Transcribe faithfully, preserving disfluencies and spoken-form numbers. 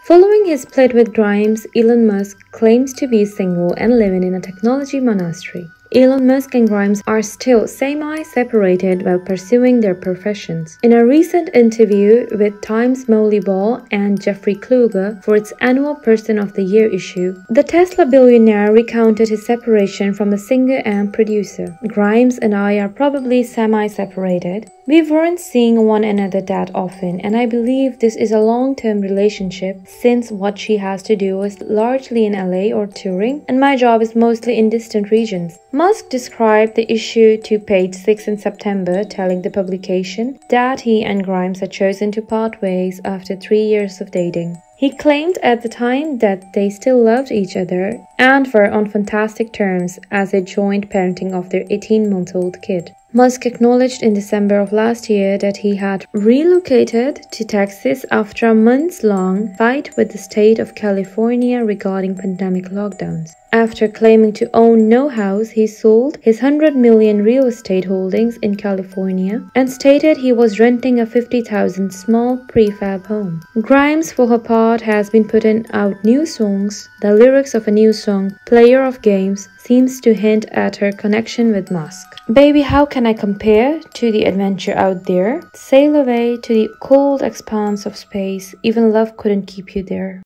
Following his split with Grimes, Elon Musk claims to be single and living in a technology monastery. Elon Musk and Grimes are still semi-separated while pursuing their professions. In a recent interview with Time's Molly Ball and Jeffrey Kluger for its annual Person of the Year issue, the Tesla billionaire recounted his separation from the singer and producer. "Grimes and I are probably semi-separated. We weren't seeing one another that often, and I believe this is a long-term relationship since what she has to do is largely in L A or touring, and my job is mostly in distant regions." Musk described the issue to Page Six in September, telling the publication that he and Grimes had chosen to part ways after three years of dating. He claimed at the time that they still loved each other and were on fantastic terms as a joint parenting of their eighteen-month-old kid. Musk acknowledged in December of last year that he had relocated to Texas after a months-long fight with the state of California regarding pandemic lockdowns. After claiming to own no house, he sold his one hundred million dollars real estate holdings in California and stated he was renting a fifty thousand dollars small prefab home. Grimes, for her part, has been putting out new songs. The lyrics of a new song, Player of Games, seems to hint at her connection with Musk. "Baby, how can I compare to the adventure out there? Sail away to the cold expanse of space. Even love couldn't keep you there."